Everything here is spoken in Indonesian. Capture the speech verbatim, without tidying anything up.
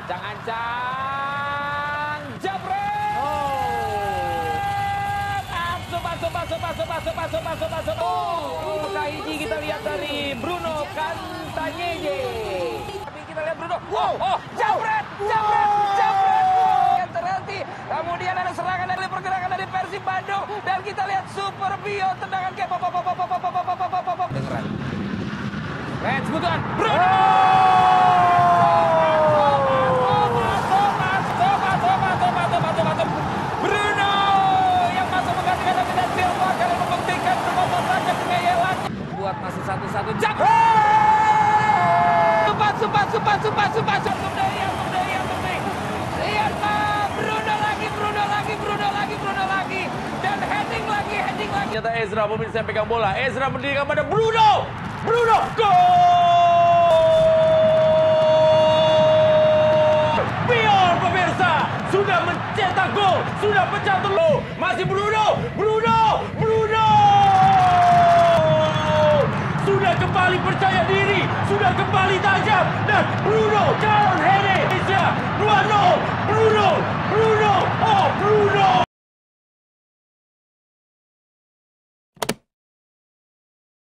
Ancang, jabret! Masuk, masuk, masuk, masuk, masuk, masuk, masuk, masuk. Oh, kali ini kita lihat dari Bruno Cantanhede. Tapi kita lihat Bruno. Oh, oh, jabret, jabret, jabret. Yang terhenti. Kemudian ada serangan dari pergerakan dari Persib Bandung. Dan kita lihat Super Bio tendangan ke pop, pop, pop, pop, pop, pop, pop, pop, pop. Dengeran. Lens butuhan Bruno. Bruno yang masuk menggantikan David Silva kali membuktikan kebobosannya pengeyelan. Buat masih satu-satu. Supat, supat, supat, supat, supat. Antum dari, antum dari, antum dari. Lihat lah, Bruno lagi, Bruno lagi, Bruno lagi, Bruno lagi. Dan heading lagi, heading lagi. Ternyata Ezra pemirsa pegang bola. Ezra mendirikan pada Bruno. Bruno, gol! Pion pemirsa sudah mencetak gol, sudah pecah telur. Masih Bruno, Bruno, Bruno. Sudah kembali percaya diri, sudah kembali tajam. Dan Bruno, calon Hede Indonesia dua nol.